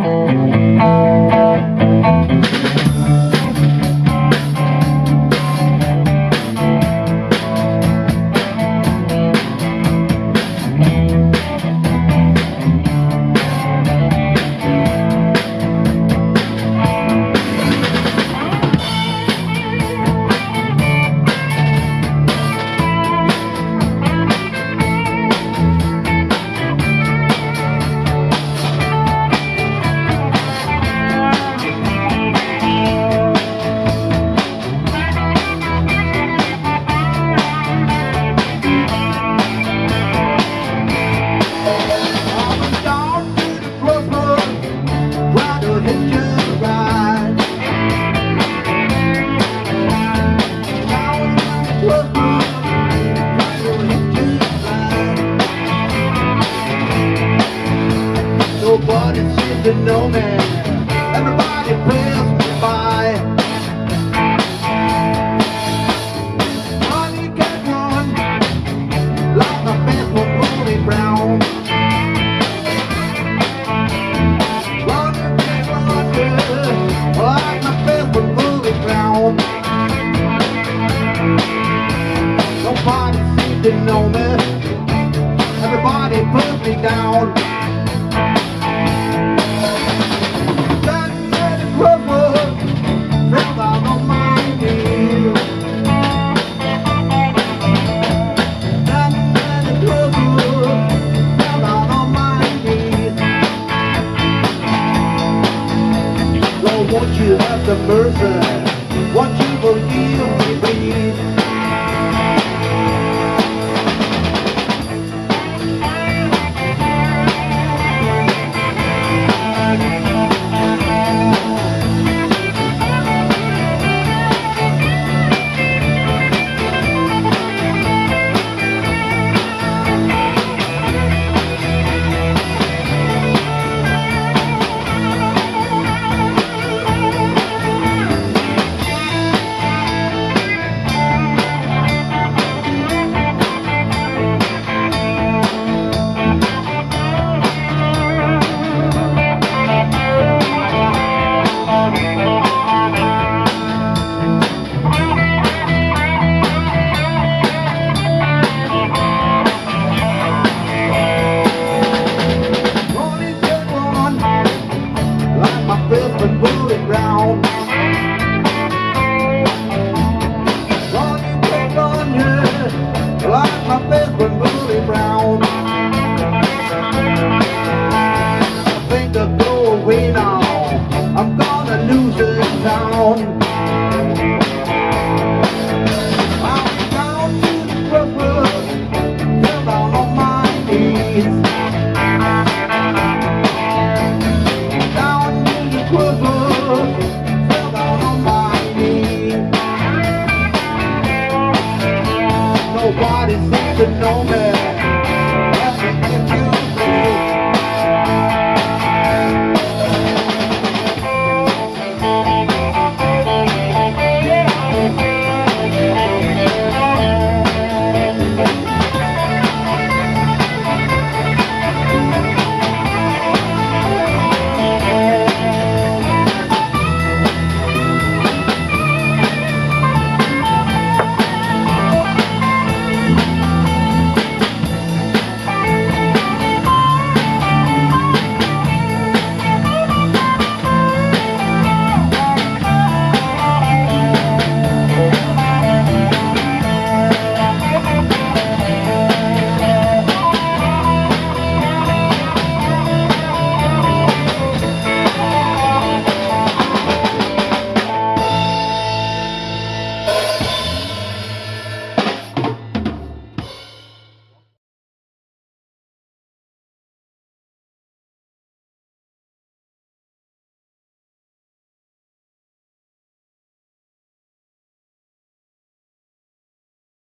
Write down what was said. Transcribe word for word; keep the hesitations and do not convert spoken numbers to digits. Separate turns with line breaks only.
Nobody seems to know me. Everybody passes me by. Honey can't run like my fast one rolling brown. Honey can't run, yeah, like my fast one rolling brown. Nobody seems to know me. Everybody puts me down. Won't you have some mercy? Won't you forgive me, please?